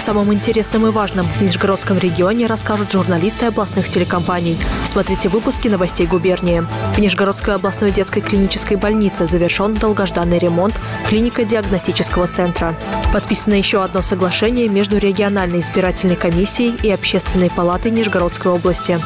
самом интересном и важном в Нижегородском регионе расскажут журналисты областных телекомпаний. Смотрите выпуски новостей губернии. В Нижегородской областной детской клинической больнице завершен долгожданный ремонт клинико-диагностического центра. Подписано еще одно соглашение между региональной избирательной комиссией и Общественной палатой Нижегородской области.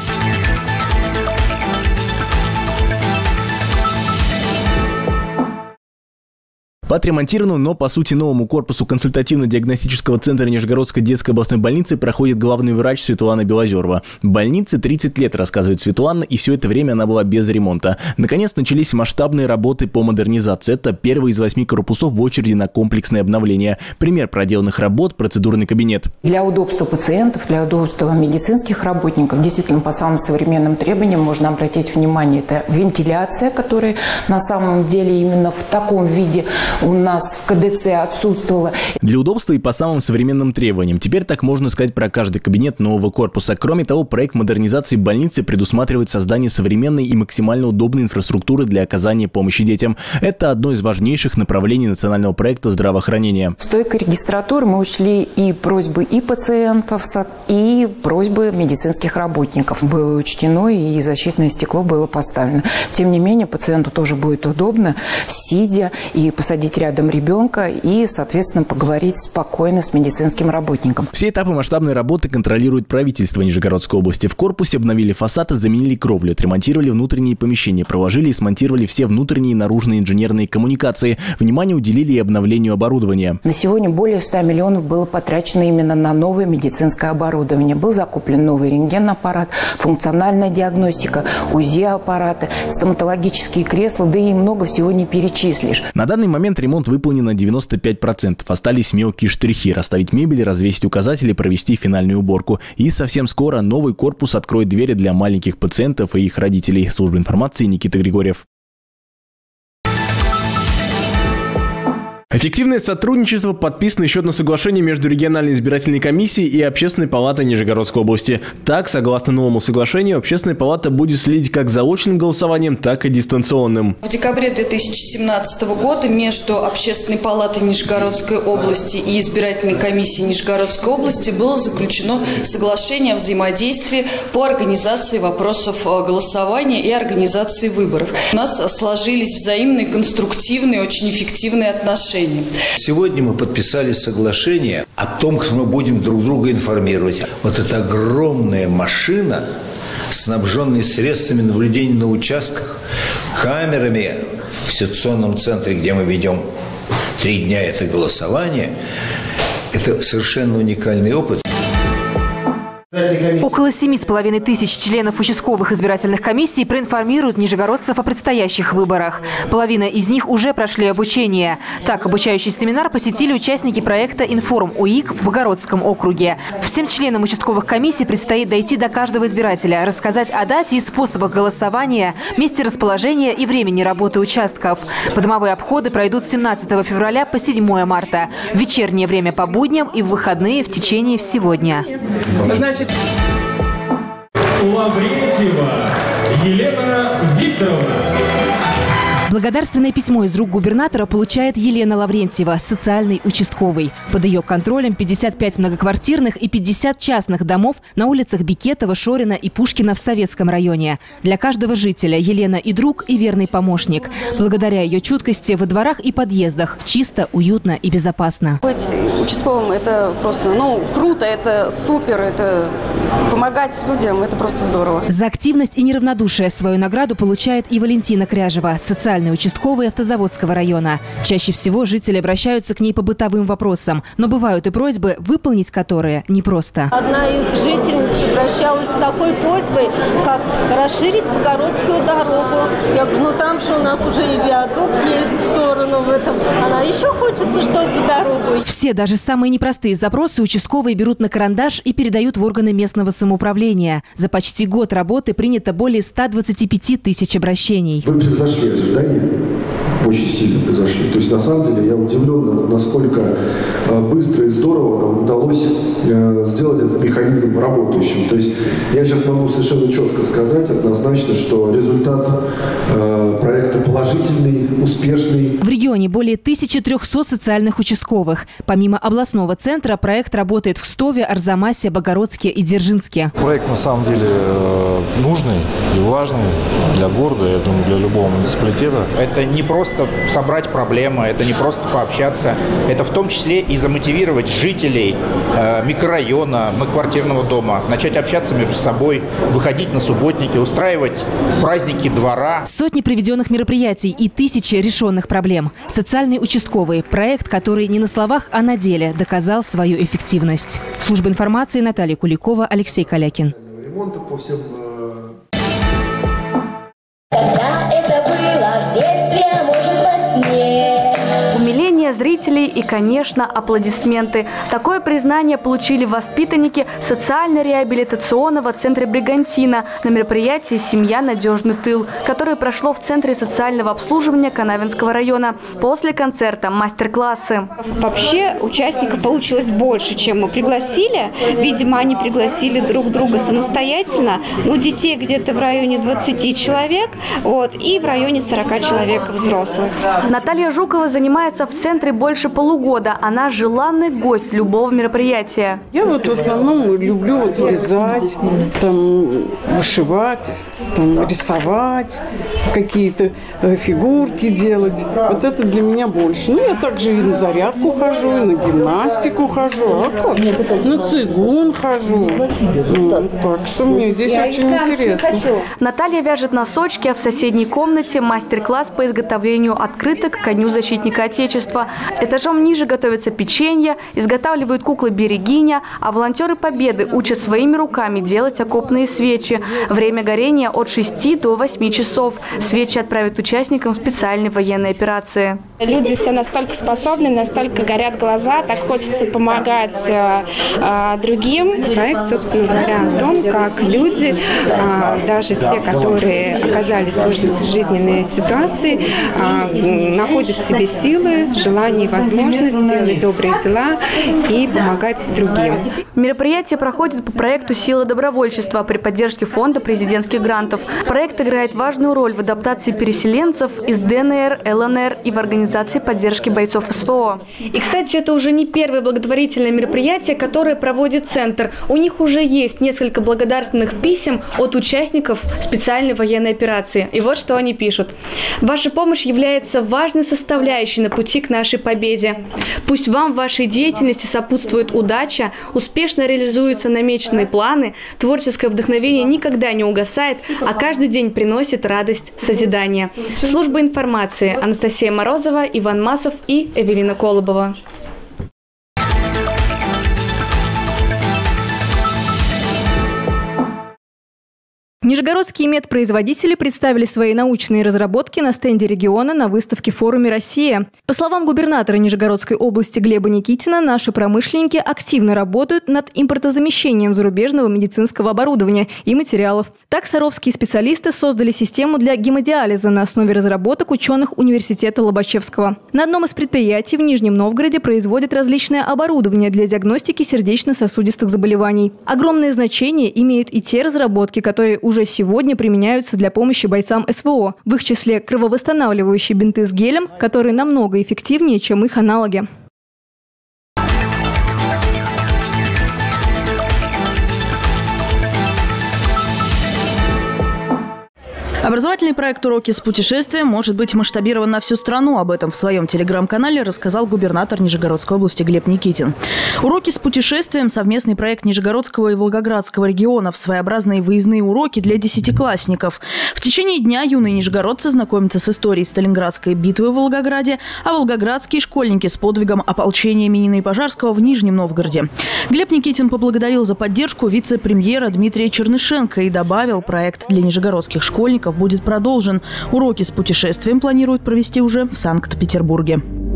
По отремонтированному, но по сути новому корпусу консультативно-диагностического центра Нижегородской детской областной больницы проходит главный врач Светлана Белозерова. Больнице 30 лет, рассказывает Светлана, и все это время она была без ремонта. Наконец начались масштабные работы по модернизации. Это первый из 8 корпусов в очереди на комплексное обновление. Пример проделанных работ – процедурный кабинет. Для удобства пациентов, для удобства медицинских работников, действительно по самым современным требованиям можно обратить внимание. Это вентиляция, которая на самом деле именно в таком виде у нас в КДЦ отсутствовала. Для удобства и по самым современным требованиям. Теперь так можно сказать про каждый кабинет нового корпуса. Кроме того, проект модернизации больницы предусматривает создание современной и максимально удобной инфраструктуры для оказания помощи детям. Это одно из важнейших направлений национального проекта здравоохранения. В стойкой регистратуры мы учли и просьбы и пациентов, и просьбы медицинских работников. Было учтено, и защитное стекло было поставлено. Тем не менее, пациенту тоже будет удобно, сидя, и посадить рядом ребенка и, соответственно, поговорить спокойно с медицинским работником. Все этапы масштабной работы контролирует правительство Нижегородской области. В корпусе обновили фасады, заменили кровлю, отремонтировали внутренние помещения, проложили и смонтировали все внутренние и наружные инженерные коммуникации. Внимание уделили и обновлению оборудования. На сегодня более 100 миллионов было потрачено именно на новое медицинское оборудование. Был закуплен новый рентген-аппарат, функциональная диагностика, УЗИ-аппараты, стоматологические кресла, да и много всего не перечислишь. На данный момент ремонт выполнен на 95%. Остались мелкие штрихи – расставить мебель, развесить указатели, провести финальную уборку. И совсем скоро новый корпус откроет двери для маленьких пациентов и их родителей. Служба информации, Никита Григорьев. Эффективное сотрудничество. Подписано еще одно соглашение между региональной избирательной комиссией и Общественной палатой Нижегородской области. Так, согласно новому соглашению, Общественная палата будет следить как за очным голосованием, так и дистанционным. В декабре 2017 года между Общественной палатой Нижегородской области и избирательной комиссией Нижегородской области было заключено соглашение о взаимодействии по организации вопросов голосования и организации выборов. У нас сложились взаимные, конструктивные, очень эффективные отношения. Сегодня мы подписали соглашение о том, что мы будем друг друга информировать. Вот эта огромная машина, снабженная средствами наблюдения на участках, камерами в ситуационном центре, где мы ведем 3 дня это голосование, это совершенно уникальный опыт. Около 7,5 тысяч членов участковых избирательных комиссий проинформируют нижегородцев о предстоящих выборах. Половина из них уже прошли обучение. Так, обучающий семинар посетили участники проекта «Информ-УИК» в Богородском округе. Всем членам участковых комиссий предстоит дойти до каждого избирателя, рассказать о дате и способах голосования, месте расположения и времени работы участков. Подомовые обходы пройдут с 17 февраля по 7 марта. В вечернее время по будням и в выходные в течение всего дня. Лаврентьева Елена Викторовна. Благодарственное письмо из рук губернатора получает Елена Лаврентьева, социальный участковый. Под ее контролем 55 многоквартирных и 50 частных домов на улицах Бекетова, Шорина и Пушкина в Советском районе. Для каждого жителя Елена и друг, и верный помощник. Благодаря ее чуткости во дворах и подъездах чисто, уютно и безопасно. Быть участковым – это просто, круто, это супер, это помогать людям – это просто здорово. За активность и неравнодушие свою награду получает и Валентина Кряжева, социальный участковый Автозаводского района. Чаще всего жители обращаются к ней по бытовым вопросам, но бывают и просьбы, выполнить которые непросто. Одна из жительниц обращалась с такой просьбой, как расширить Богородскую дорогу. Я говорю, там же у нас уже и виадук есть в сторону в этом. Она еще хочется, чтобы дорогу. Все, даже самые непростые запросы участковые берут на карандаш и передают в органы местного самоуправления. За почти год работы принято более 125 тысяч обращений. Вы зашли ожидания? очень сильно произошли. То есть, на самом деле, я удивлен, насколько быстро и здорово нам удалось сделать этот механизм работающим. То есть, я сейчас могу совершенно четко сказать однозначно, что результат проекта положительный, успешный. В регионе более 1300 социальных участковых. Помимо областного центра, проект работает в Кстове, Арзамасе, Богородске и Дзержинске. Проект на самом деле нужный и важный для города, я думаю, для любого муниципалитета. Это не просто собрать проблемы, это не просто пообщаться, это в том числе и замотивировать жителей микрорайона, многоквартирного дома, начать общаться между собой, выходить на субботники, устраивать праздники двора. Сотни проведенных мероприятий и тысячи решенных проблем. Социальные участковые – проект, который не на словах, а на деле доказал свою эффективность. Служба информации, Наталья Куликова, Алексей Калякин. Когда это было в детстве, а может во сне. Умиление зрителей и, конечно, аплодисменты. Такое признание получили воспитанники социально-реабилитационного центра «Бригантина» на мероприятии «Семья. Надежный тыл», которое прошло в Центре социального обслуживания Канавинского района. После концерта мастер-классы. Вообще участников получилось больше, чем мы пригласили. Видимо, они пригласили друг друга самостоятельно. Но детей где-то в районе 20 человек, и в районе 40 человек взрослых. Наталья Жукова занимается в центре больше полугода. Она желанный гость любого мероприятия. Я в основном люблю вязать, вышивать, рисовать, какие-то фигурки делать. Вот это для меня больше. Я также и на зарядку хожу, и на гимнастику хожу, на цигун хожу. Так что мне здесь очень интересно. Наталья вяжет носочки, а в соседней комнате мастер-класс по изготовлению открыток ко Дню защитника Отечества. Этажом ниже готовятся печенье, изготавливают куклы «Берегиня», а волонтеры Победы учат своими руками делать окопные свечи. Время горения от 6 до 8 часов. Свечи отправят участникам специальной военной операции. Люди все настолько способны, настолько горят глаза, так хочется помогать другим. Проект, собственно говоря, о том, как люди, даже те, которые оказались в сложной жизненной ситуации, находят в себе силы, желание и возможность делать добрые дела и помогать другим. Мероприятие проходит по проекту «Сила добровольчества» при поддержке фонда президентских грантов. Проект играет важную роль в адаптации переселенцев из ДНР, ЛНР и в организации поддержки бойцов СВО. И, кстати, это уже не первое благотворительное мероприятие, которое проводит Центр. У них уже есть несколько благодарственных писем от участников специальной военной операции. И вот что они пишут. Ваша помощь является важной составляющей на пути к нашей победе. Пусть вам в вашей деятельности сопутствует удача, успешно реализуются намеченные планы, творческое вдохновение никогда не угасает, а каждый день приносит радость созидания. Служба информации. Анастасия Морозова, Иван Масов и Эвелина Колобова. Нижегородские медпроизводители представили свои научные разработки на стенде региона на выставке «Форуме Россия». По словам губернатора Нижегородской области Глеба Никитина, наши промышленники активно работают над импортозамещением зарубежного медицинского оборудования и материалов. Так, саровские специалисты создали систему для гемодиализа на основе разработок ученых университета Лобачевского. На одном из предприятий в Нижнем Новгороде производят различное оборудование для диагностики сердечно-сосудистых заболеваний. Огромное значение имеют и те разработки, которые уже сегодня применяются для помощи бойцам СВО. В их числе крововосстанавливающие бинты с гелем, которые намного эффективнее, чем их аналоги. Образовательный проект «Уроки с путешествием» может быть масштабирован на всю страну. Об этом в своем телеграм-канале рассказал губернатор Нижегородской области Глеб Никитин. «Уроки с путешествием» – совместный проект Нижегородского и Волгоградского регионов, своеобразные выездные уроки для десятиклассников. В течение дня юные нижегородцы знакомятся с историей Сталинградской битвы в Волгограде, а волгоградские школьники с подвигом ополчения Минина и Пожарского в Нижнем Новгороде. Глеб Никитин поблагодарил за поддержку вице-премьера Дмитрия Чернышенко и добавил, проект для нижегородских школьников будет продолжен. Уроки с путешествием планируют провести уже в Санкт-Петербурге.